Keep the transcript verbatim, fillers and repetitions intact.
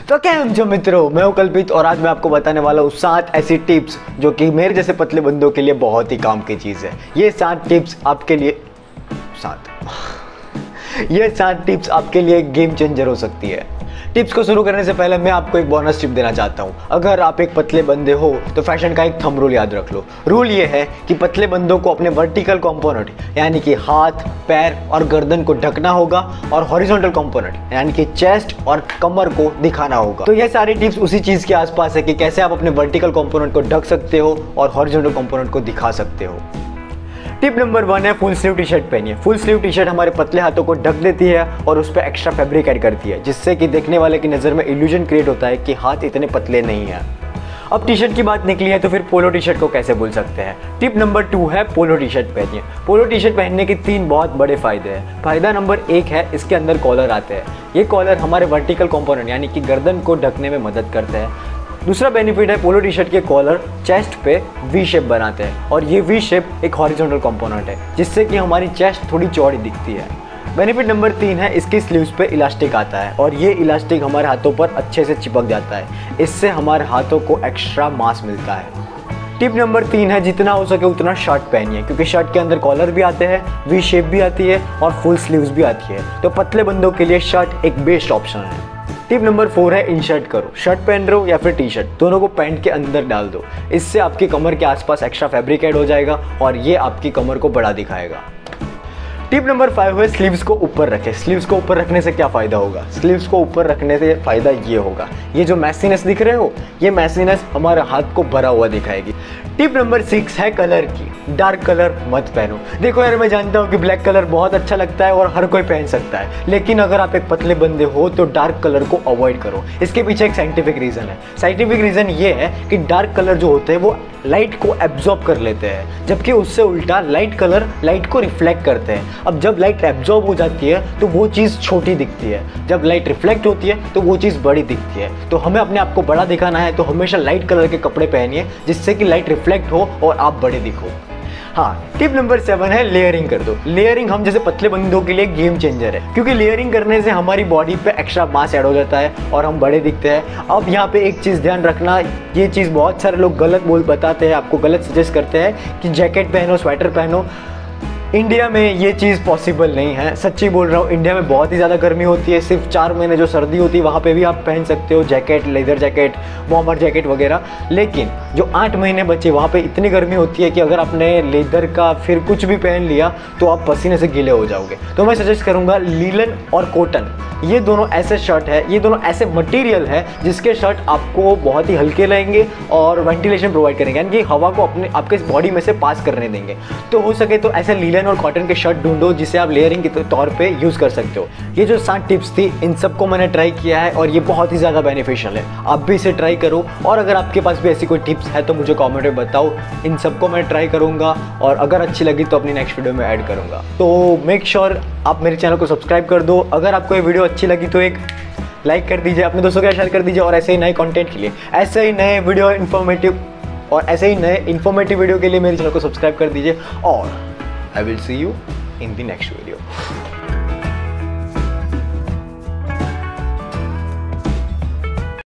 तो कैम जो मित्रों, मैं हूं कल्पित और आज मैं आपको बताने वाला हूँ सात ऐसी टिप्स जो कि मेरे जैसे पतले बंदों के लिए बहुत ही काम की चीज़ है। ये सात टिप्स आपके लिए सात ये सात टिप्स आपके लिए गेम चेंजर हो सकती है। टिप्स को शुरू करने से पहले मैं आपको एक बोनस टिप देना चाहता हूँ। अगर आप एक पतले बंदे हो तो फैशन का एक थंब रूल याद रख लो। रूल ये है कि पतले बंदों को अपने वर्टिकल कंपोनेंट यानी कि हाथ, पैर और गर्दन को ढकना होगा और हॉरिजॉन्टल कंपोनेंट यानी कि चेस्ट और कमर को दिखाना होगा। तो ये सारी टिप्स उसी चीज़ के आसपास है कि कैसे आप अपने वर्टिकल कंपोनेंट को ढक सकते हो और हॉरिजॉन्टल कंपोनेंट को दिखा सकते हो। टिप नंबर वन है फुल स्लीव टी शर्ट पहनिए। फुल स्लीव टी शर्ट हमारे पतले हाथों को ढक देती है और उस पर एक्स्ट्रा फैब्रिक ऐड करती है, जिससे कि देखने वाले की नज़र में इल्यूजन क्रिएट होता है कि हाथ इतने पतले नहीं हैं। अब टी शर्ट की बात निकली है तो फिर पोलो टी शर्ट को कैसे भूल सकते हैं। टिप नंबर टू है पोलो टी शर्ट पहनिए। पोलो टी शर्ट पहनने के तीन बहुत बड़े फायदे हैं। फायदा नंबर एक है, इसके अंदर कॉलर आते हैं। ये कॉलर हमारे वर्टिकल कंपोनेंट यानी कि गर्दन को ढकने में मदद करते हैं। दूसरा बेनिफिट है, पोलो टी शर्ट के कॉलर चेस्ट पे वी शेप बनाते हैं और ये वी शेप एक हॉरिजॉन्टल कंपोनेंट है, जिससे कि हमारी चेस्ट थोड़ी चौड़ी दिखती है। बेनिफिट नंबर तीन है, इसकी स्लीव्स पे इलास्टिक आता है और ये इलास्टिक हमारे हाथों पर अच्छे से चिपक जाता है। इससे हमारे हाथों को एक्स्ट्रा मास मिलता है। टिप नंबर तीन है, जितना हो सके उतना शर्ट पहनिए, क्योंकि शर्ट के अंदर कॉलर भी आते हैं, वी शेप भी आती है और फुल स्लीव्स भी आती है। तो पतले बंदों के लिए शर्ट एक बेस्ट ऑप्शन है। टिप नंबर फोर है, इन शर्ट करो। शर्ट पहन रहे हो या फिर टी शर्ट, दोनों को पैंट के अंदर डाल दो। इससे आपकी कमर के आसपास एक्स्ट्रा फैब्रिक ऐड हो जाएगा और ये आपकी कमर को बड़ा दिखाएगा। टिप नंबर फाइव है, स्लीव्स को ऊपर रखें। स्लीव्स को ऊपर रखने से क्या फ़ायदा होगा? स्लीव्स को ऊपर रखने से फ़ायदा ये होगा, ये जो मैसीनेस दिख रहे हो, ये मैसीनेस हमारे हाथ को भरा हुआ दिखाएगी। टिप नंबर सिक्स है कलर की। डार्क कलर मत पहनो। देखो यार, मैं जानता हूँ कि ब्लैक कलर बहुत अच्छा लगता है और हर कोई पहन सकता है, लेकिन अगर आप एक पतले बंदे हो तो डार्क कलर को अवॉइड करो। इसके पीछे एक साइंटिफिक रीज़न है। साइंटिफिक रीज़न ये है कि डार्क कलर जो होते हैं वो लाइट को एब्जॉर्ब कर लेते हैं, जबकि उससे उल्टा लाइट कलर लाइट को रिफ्लेक्ट करते हैं। अब जब लाइट एब्जॉर्ब हो जाती है तो वो चीज़ छोटी दिखती है, जब लाइट रिफ्लेक्ट होती है तो वो चीज़ बड़ी दिखती है। तो हमें अपने आप को बड़ा दिखाना है तो हमेशा लाइट कलर के कपड़े पहनिए, जिससे कि लाइट रिफ्लेक्ट हो और आप बड़े दिखो। हाँ, टिप नंबर सेवन है, लेयरिंग कर दो। लेयरिंग हम जैसे पतले बंदों के लिए गेम चेंजर है, क्योंकि लेयरिंग करने से हमारी बॉडी पे एक्स्ट्रा मास ऐड हो जाता है और हम बड़े दिखते हैं। अब यहाँ पे एक चीज़ ध्यान रखना, ये चीज़ बहुत सारे लोग गलत बोल बताते हैं, आपको गलत सजेस्ट करते हैं कि जैकेट पहनो, स्वेटर पहनो। इंडिया में ये चीज़ पॉसिबल नहीं है, सच्ची बोल रहा हूँ। इंडिया में बहुत ही ज़्यादा गर्मी होती है, सिर्फ चार महीने जो सर्दी होती है वहाँ पे भी आप पहन सकते हो jacket, leather jacket, bomber jacket वगैरह। लेकिन जो आठ महीने बचे वहाँ पे इतनी गर्मी होती है कि अगर आपने लेदर का फिर कुछ भी पहन लिया तो आप पसीने से गीले हो जाओगे। तो मैं सजेस्ट करूँगा लीलन और कॉटन, ये दोनों ऐसे शर्ट है, ये दोनों ऐसे मटेरियल है जिसके शर्ट आपको बहुत ही हल्के रहेंगे और वेंटिलेशन प्रोवाइड करेंगे, यानी कि हवा को अपने आपके बॉडी में से पास करने देंगे। तो हो सके तो ऐसे लीलन और कॉटन के शर्ट ढूंढो जिसे आप लेयरिंग के तौर पे यूज़ कर सकते हो। ये जो सात टिप्स थी, इन सबको मैंने ट्राई किया है और ये बहुत ही ज़्यादा बेनिफिशियल है। आप भी इसे ट्राई करो और अगर आपके पास भी ऐसी कोई टिप्स है तो मुझे कॉमेंट में बताओ। इन सबको मैं ट्राई करूँगा और अगर अच्छी लगी तो अपनी नेक्स्ट वीडियो में ऐड करूँगा। तो मेक श्योर आप मेरे चैनल को सब्सक्राइब कर दो। अगर आपको ये वीडियो अच्छी लगी तो एक लाइक कर दीजिए, अपने दोस्तों के साथ शेयर कर दीजिए और ऐसे ही नए कंटेंट के लिए, ऐसे ही नए वीडियो इन्फॉर्मेटिव और ऐसे ही नए इन्फॉर्मेटिव वीडियो के लिए मेरे चैनल को सब्सक्राइब कर दीजिए और I will see you in the next video.